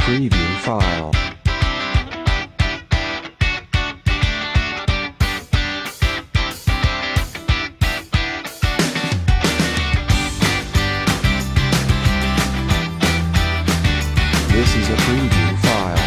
preview file. This is a preview file.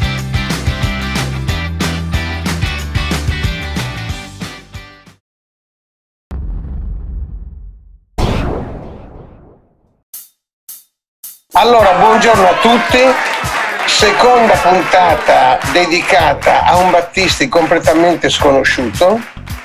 Allora, buongiorno a tutti, seconda puntata dedicata a un Battisti completamente sconosciuto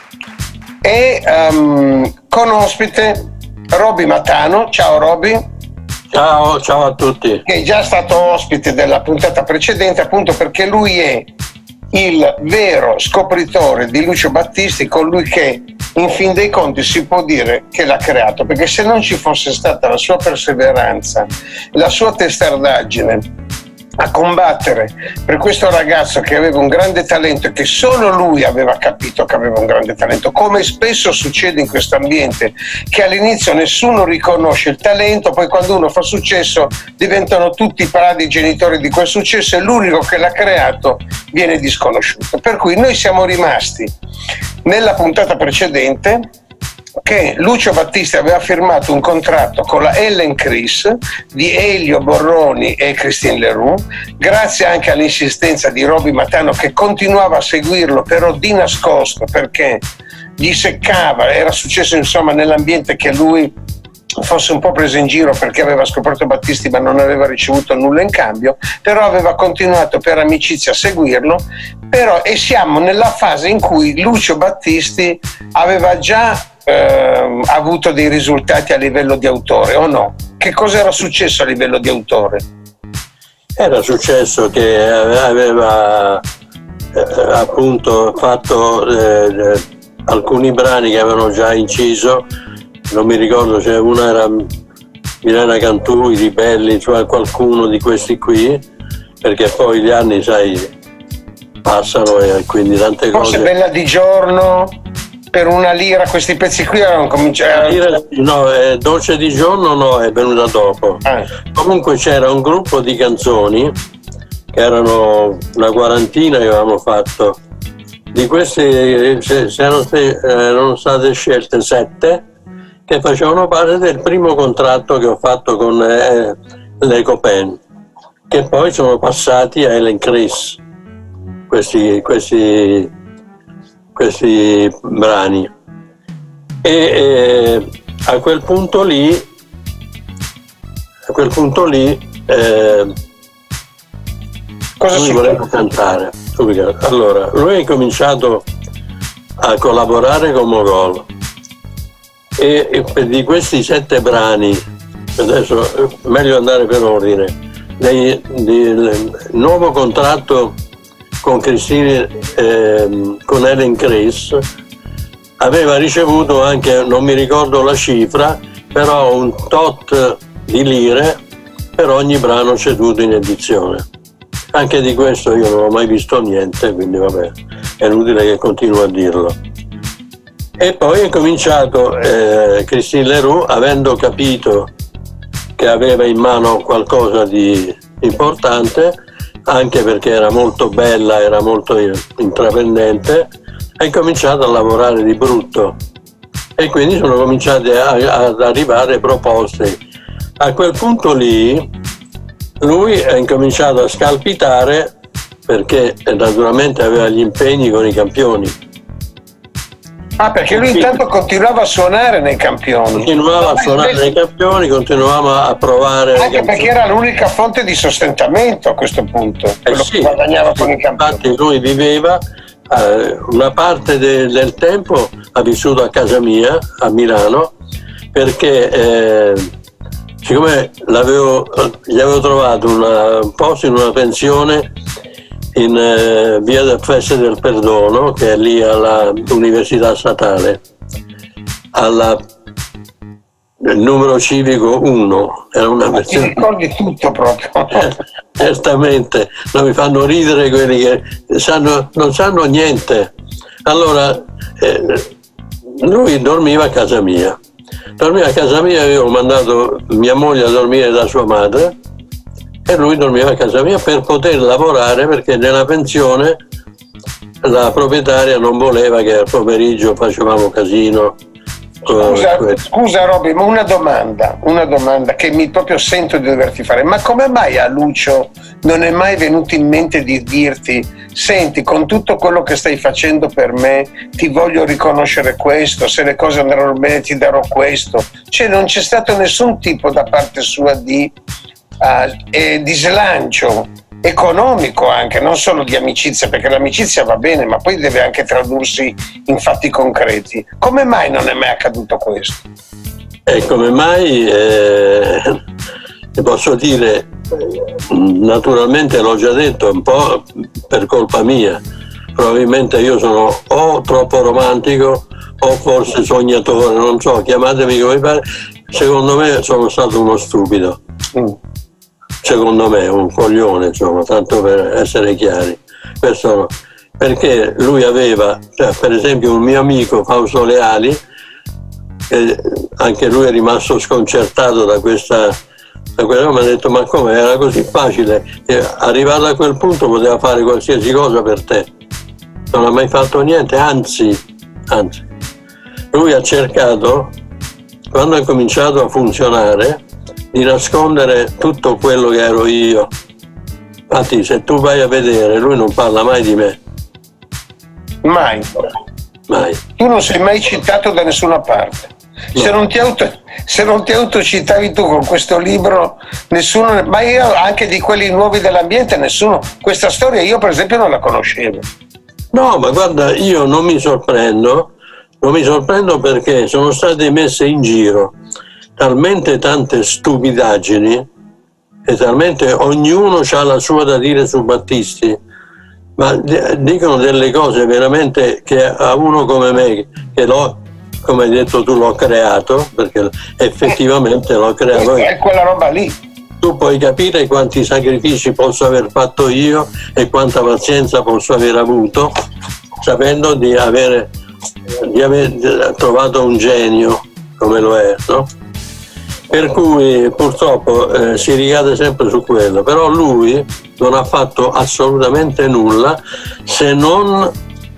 e con ospite Roby Matano. Ciao Roby. Ciao a tutti. Che è già stato ospite della puntata precedente, appunto perché lui è il vero scopritore di Lucio Battisti, colui che in fin dei conti si può dire che l'ha creato, perché se non ci fosse stata la sua perseveranza, la sua testardaggine a combattere per questo ragazzo che aveva un grande talento e che solo lui aveva capito che aveva un grande talento, come spesso succede in questo ambiente, che all'inizio nessuno riconosce il talento, poi quando uno fa successo diventano tutti i paradi genitori di quel successo e l'unico che l'ha creato viene disconosciuto. Per cui noi siamo rimasti nella puntata precedente che Lucio Battisti aveva firmato un contratto con la Ellen Chris di Elio Borroni e Christine Leroux, grazie anche all'insistenza di Roby Matano, che continuava a seguirlo però di nascosto perché gli seccava. Era successo insomma nell'ambiente che lui fosse un po' preso in giro perché aveva scoperto Battisti ma non aveva ricevuto nulla in cambio, però aveva continuato per amicizia a seguirlo. E siamo nella fase in cui Lucio Battisti aveva già avuto dei risultati a livello di autore, o no? Che cosa era successo a livello di autore? Era successo che aveva appunto fatto alcuni brani che avevano già inciso, non mi ricordo se una era Milena Cantù, I Ribelli, cioè qualcuno di questi qui, perché poi gli anni, sai, passano e quindi tante cose. Forse Bella di giorno, Per una lira, questi pezzi qui erano cominciati. No, Dolce di giorno no, è venuta dopo. Comunque c'era un gruppo di canzoni che erano una quarantina che avevamo fatto. Di queste erano state scelte 7 che facevano parte del primo contratto che ho fatto con le Copen, che poi sono passati a Ellen Chris questi brani, e a quel punto lì lui voleva cantare. Allora lui ha incominciato a collaborare con Mogol e di questi 7 brani, adesso è meglio andare per ordine, del nuovo contratto con Christine, con Ellen Chris, aveva ricevuto anche, non mi ricordo la cifra, però un tot di lire per ogni brano ceduto in edizione. Anche di questo io non ho mai visto niente, quindi vabbè, è inutile che continuo a dirlo. E poi è cominciato Christine Leroux, avendo capito che aveva in mano qualcosa di importante, anche perché era molto bella, era molto intraprendente, ha incominciato a lavorare di brutto e quindi sono cominciate ad arrivare proposte. A quel punto lì lui ha incominciato a scalpitare perché naturalmente aveva gli impegni con i Campioni. Perché lui intanto continuava a suonare nei Campioni. Continuava a suonare nei Campioni, continuavamo a provare. Anche perché era l'unica fonte di sostentamento a questo punto, quello che guadagnava con i Campioni. Infatti lui viveva, una parte del tempo ha vissuto a casa mia, a Milano, perché siccome gli avevo trovato un posto in una pensione in via del Feste del Perdono, che è lì all'Università Statale, nel numero civico 1. Era una versione. Ti ricordi tutto proprio. Certamente, non mi fanno ridere quelli che non sanno niente. Allora, lui dormiva a casa mia. Avevo mandato mia moglie a dormire da sua madre e lui dormiva a casa mia per poter lavorare, perché nella pensione la proprietaria non voleva che al pomeriggio facevamo casino. Scusa Robby, ma una domanda che mi proprio sento di doverti fare: ma come mai a Lucio non è mai venuto in mente di dirti: senti, con tutto quello che stai facendo per me ti voglio riconoscere questo, se le cose andranno bene ti darò questo? Cioè non c'è stato nessun tipo da parte sua di slancio economico, anche non solo di amicizia, perché l'amicizia va bene ma poi deve anche tradursi in fatti concreti. Come mai non è mai accaduto questo? E come mai posso dire, naturalmente l'ho già detto, un po' per colpa mia, probabilmente io sono o troppo romantico o forse sognatore, non so, chiamatemi come pare. Secondo me sono stato uno stupido. Secondo me un coglione, insomma, tanto per essere chiari. Questo no. Perché lui aveva, per esempio, un mio amico Fausto Leali, anche lui è rimasto sconcertato da quella, mi ha detto: ma come, era così facile? E arrivato a quel punto poteva fare qualsiasi cosa per te, non ha mai fatto niente, anzi lui ha cercato, quando è cominciato a funzionare, di nascondere tutto quello che ero io. Infatti se tu vai a vedere, lui non parla mai di me. Mai. Tu non sei mai citato da nessuna parte. No. Se non ti autocitavi tu con questo libro, nessuno, ma io anche di quelli nuovi dell'ambiente, nessuno. Questa storia io per esempio non la conoscevo. No, ma guarda, io non mi sorprendo perché sono state messe in giro talmente tante stupidaggini e talmente ognuno ha la sua da dire su Battisti, ma dicono delle cose veramente che a uno come me, che l'ho, come hai detto tu, l'ho creato, perché effettivamente l'ho creato. È quella roba lì. Tu puoi capire quanti sacrifici posso aver fatto io e quanta pazienza posso aver avuto, sapendo di aver trovato un genio come lo è, no? Per cui purtroppo si ricade sempre su quello, però lui non ha fatto assolutamente nulla se non,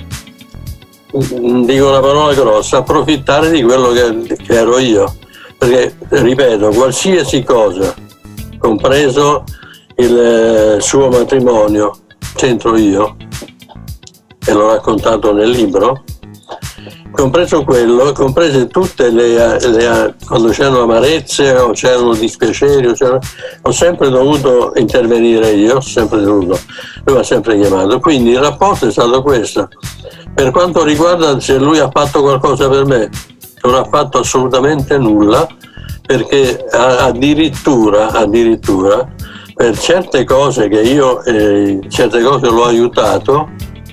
dico una parola grossa, approfittare di quello che ero io, perché ripeto, qualsiasi cosa, compreso il suo matrimonio, c'entro io e l'ho raccontato nel libro, compreso quello, comprese tutte le quando c'erano amarezze o c'erano dispiaceri, ho sempre dovuto intervenire io, sempre dovuto, lui mi ha sempre chiamato, quindi il rapporto è stato questo. Per quanto riguarda se lui ha fatto qualcosa per me, non ha fatto assolutamente nulla, perché addirittura per certe cose che io certe cose l'ho aiutato,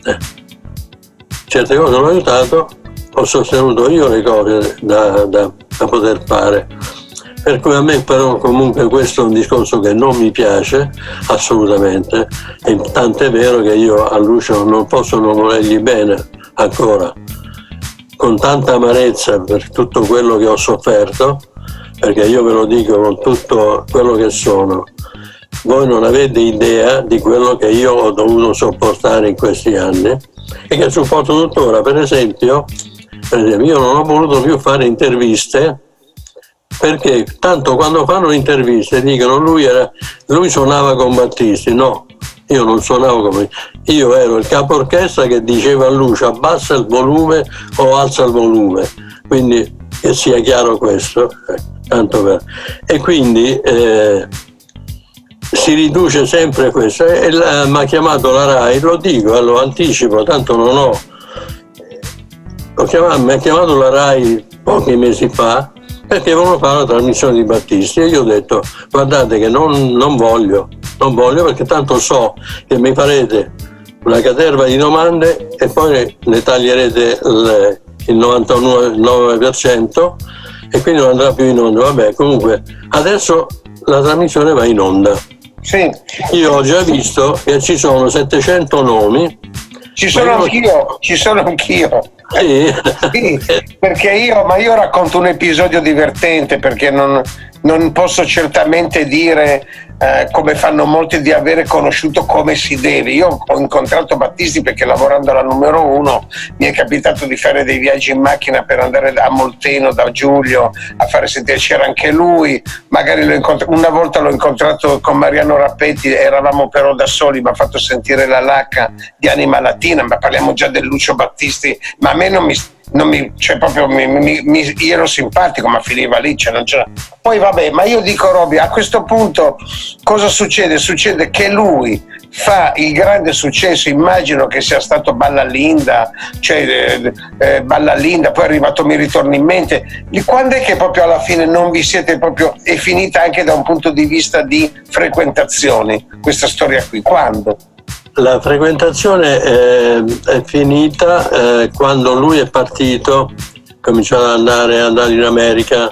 ho sostenuto io le cose da poter fare. Per cui a me però comunque questo è un discorso che non mi piace assolutamente, e tant'è vero che io a Lucio non posso non volergli bene ancora, con tanta amarezza per tutto quello che ho sofferto, perché io ve lo dico con tutto quello che sono. Voi non avete idea di quello che io ho dovuto sopportare in questi anni e che sopporto tuttora. Per esempio, io non ho voluto più fare interviste, perché tanto quando fanno interviste dicono lui suonava con Battisti. No, io non suonavo come, io ero il capo orchestra che diceva a Lucio: abbassa il volume o alza il volume, quindi che sia chiaro questo, tanto per. E quindi si riduce sempre questo, e mi ha chiamato la RAI, lo dico, lo anticipo, tanto non ho. Mi ha chiamato la RAI pochi mesi fa perché volevano fare la trasmissione di Battisti, e io ho detto: guardate che non voglio, perché tanto so che mi farete una caterva di domande e poi ne taglierete il 99% e quindi non andrà più in onda. Vabbè, comunque adesso la trasmissione va in onda. Sì. Io ho già visto che ci sono 700 nomi. Ci sono anch'io. Sì, perché io racconto un episodio divertente, perché non non posso certamente dire come fanno molti di avere conosciuto come si deve. Io ho incontrato Battisti perché lavorando alla numero 1 mi è capitato di fare dei viaggi in macchina per andare a Molteno da Giulio a fare sentire, c'era anche lui, magari una volta l'ho incontrato con Mariano Rappetti, eravamo però da soli, mi ha fatto sentire la lacca di Anima Latina, ma parliamo già del Lucio Battisti, ma a me non mi cioè proprio io ero simpatico, ma finiva lì, cioè non c'era. Poi vabbè, ma io dico Roby, a questo punto cosa succede? Succede che lui fa il grande successo, immagino che sia stato Ballalinda, cioè Ballalinda, poi è arrivato Mi ritorna in mente. Quando è che proprio alla fine non vi siete proprio, è finita anche da un punto di vista di frequentazioni questa storia qui? Quando? La frequentazione è finita quando lui è partito, cominciato ad andare in America.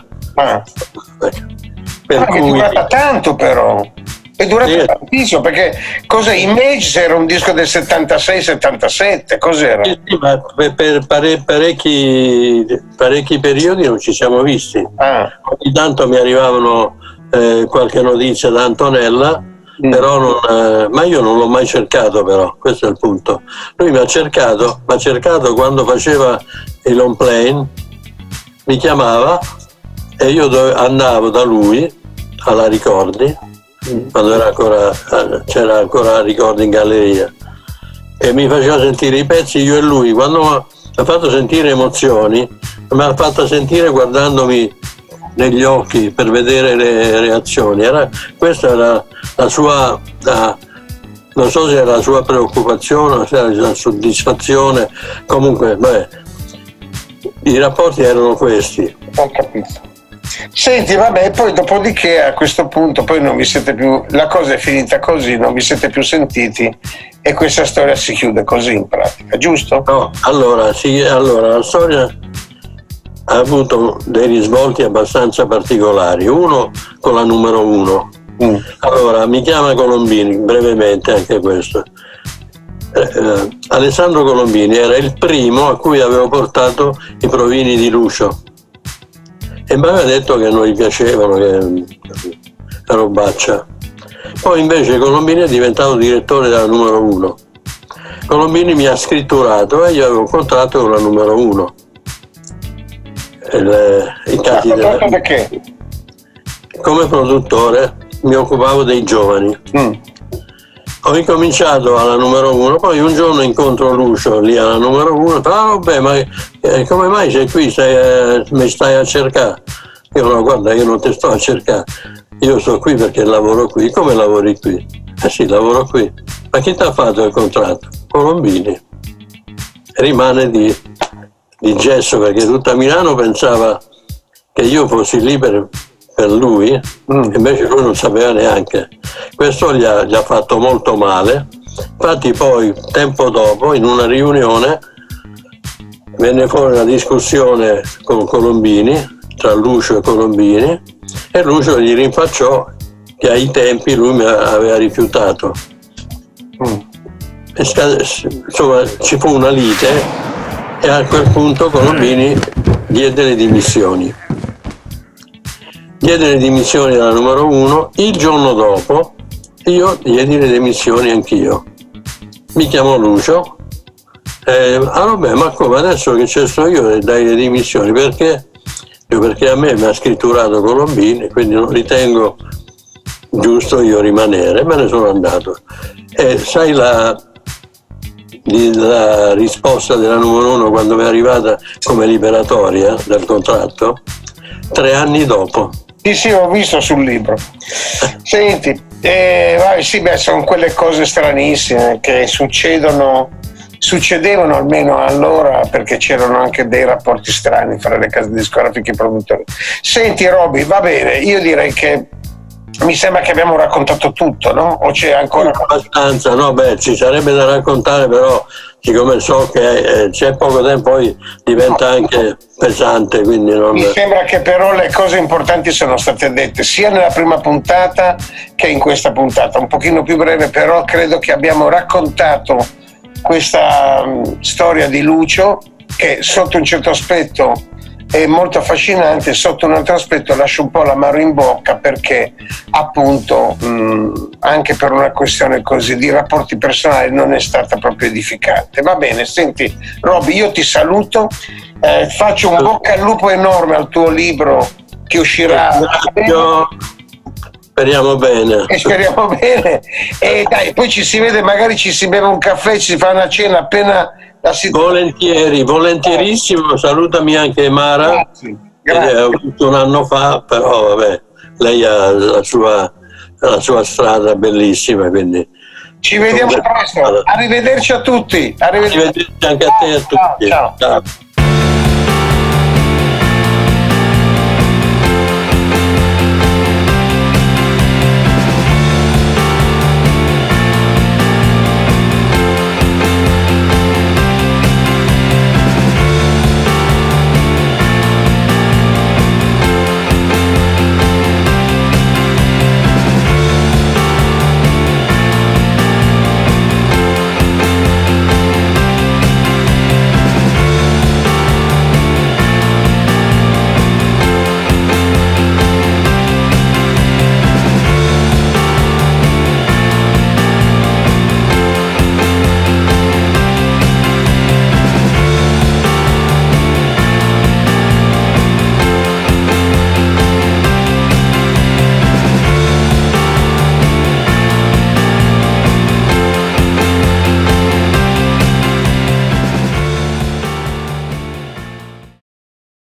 Per cui... È durata tanto però, è durato tantissimo, perché cos'è? Image era un disco del 76-77, cos'era? Sì, ma per parecchi periodi non ci siamo visti. Ogni tanto mi arrivavano qualche notizia da Antonella, però ma io non l'ho mai cercato, però questo è il punto. Lui mi ha cercato quando faceva il on plane, mi chiamava e io andavo da lui alla Ricordi, quando c'era ancora Ricordi in galleria, e mi faceva sentire i pezzi, io e lui. Quando mi ha fatto sentire emozioni, mi ha fatto sentire guardandomi negli occhi per vedere le reazioni. Questa era la sua, non so se era la sua preoccupazione, se era la soddisfazione, comunque i rapporti erano questi. Ho capito. Senti, vabbè, poi dopodiché a questo punto poi non vi siete più, la cosa è finita così, non vi siete più sentiti e questa storia si chiude così in pratica, giusto? No, allora la storia ha avuto dei risvolti abbastanza particolari. Uno con la numero 1. Allora, mi chiama Colombini, brevemente anche questo. Alessandro Colombini era il primo a cui avevo portato i provini di Lucio e mi aveva detto che non gli piacevano, che robaccia. Poi invece Colombini è diventato direttore della numero 1. Colombini mi ha scritturato e io avevo un contratto con la numero 1. Perché? Come produttore mi occupavo dei giovani. Ho incominciato alla numero 1, poi un giorno incontro Lucio lì alla numero 1, vabbè, ma come mai sei qui, mi stai a cercare? Io no, guarda, io non ti sto a cercare, io sto qui perché lavoro qui. Come lavori qui? Sì, lavoro qui. Ma chi ti ha fatto il contratto? Colombini. Rimane di gesso, perché tutta Milano pensava che io fossi lì per lui, invece lui non sapeva neanche. Questo gli ha fatto molto male. Infatti poi, tempo dopo, in una riunione, venne fuori una discussione con Colombini, tra Lucio e Colombini, e Lucio gli rinfacciò che ai tempi lui mi aveva rifiutato. Insomma, ci fu una lite e a quel punto Colombini diede le dimissioni. Diede le dimissioni dalla numero 1, il giorno dopo io diedi le dimissioni anch'io. Mi chiamò Lucio, vabbè, ma come adesso che c'è sto io dai le dimissioni? Perché? Perché a me mi ha scritturato Colombini, quindi non ritengo giusto io rimanere, me ne sono andato. E sai la risposta della numero 1 quando mi è arrivata come liberatoria del contratto? 3 anni dopo. Sì, ho visto sul libro. Senti, sì, sono quelle cose stranissime che succedevano almeno allora, perché c'erano anche dei rapporti strani fra le case discografiche e i produttori. Senti Roby, va bene, io direi che mi sembra che abbiamo raccontato tutto, no? O c'è ancora... Abbastanza, no? Beh, ci sarebbe da raccontare, però siccome so che c'è poco tempo poi diventa anche pesante, quindi non... Mi sembra che però le cose importanti sono state dette sia nella prima puntata che in questa puntata, un pochino più breve, però credo che abbiamo raccontato questa storia di Lucio, che sotto un certo aspetto è molto affascinante. Sotto un altro aspetto lascio un po' l'amaro in bocca, perché appunto anche per una questione così di rapporti personali non è stata proprio edificante. Va bene, senti Roby, io ti saluto, faccio un bocca al lupo enorme al tuo libro che uscirà. Speriamo bene. E speriamo bene. E dai, poi ci si vede, magari ci si beve un caffè, ci si fa una cena appena la situazione. Volentierissimo. Salutami anche Mara. Grazie. Ho avuto un anno fa, però vabbè, lei ha la sua strada bellissima, quindi Ci vediamo presto. Arrivederci a tutti. Arrivederci anche a te e a tutti. Ciao. Ciao.